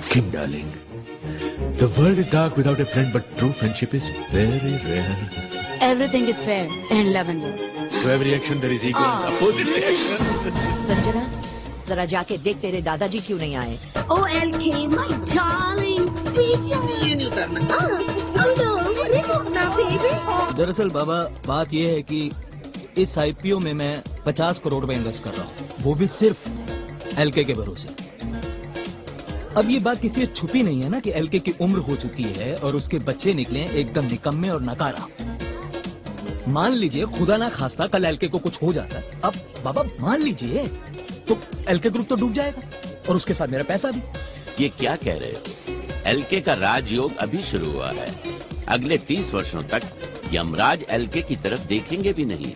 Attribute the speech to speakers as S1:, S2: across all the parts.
S1: Kim, darling, the world is dark without a friend, but true friendship is very rare.
S2: Everything is fair in love and war.
S1: To every action there is equal and opposite reaction.
S3: Sanjana, जरा जाके देख तेरे दादाजी क्यों नहीं आए?
S2: Oh, LK, my darling, sweet.
S4: ये नहीं उतरना।
S2: Oh no, remove now, baby.
S5: दरअसल बाबा बात यह है कि इस आईपीओ में मैं 50 करोड़ रुपए इन्वेस्ट कर रहा हूँ, वो भी सिर्फ एलके के भरोसे। अब ये बात किसी से छुपी नहीं है ना कि एलके की उम्र हो चुकी है और उसके बच्चे निकले एकदम निकम्मे और नकारा। मान लीजिए खुदा ना खास्ता कल एलके को कुछ हो जाता, अब बाबा मान लीजिए तो एलके ग्रुप तो डूब जाएगा और उसके साथ मेरा पैसा भी।
S6: ये क्या कह रहे हो? एलके का राजयोग अभी शुरू हुआ है। अगले 30 वर्षों तक यमराज एलके की तरफ देखेंगे भी नहीं।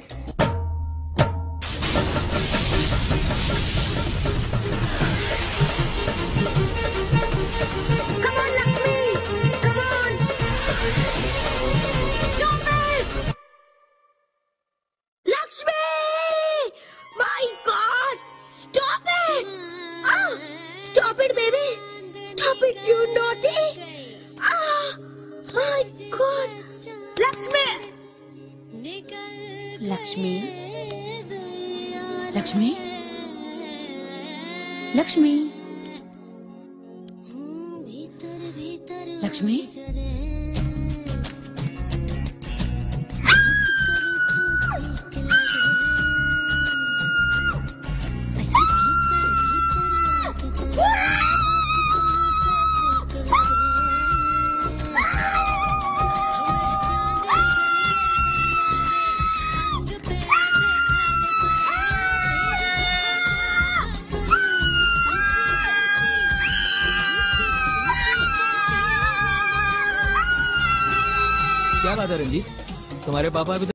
S2: लक्ष्मी, लक्ष्मी, लक्ष्मी, लक्ष्मी,
S5: क्या बात है रंजीत, तुम्हारे पापा अभी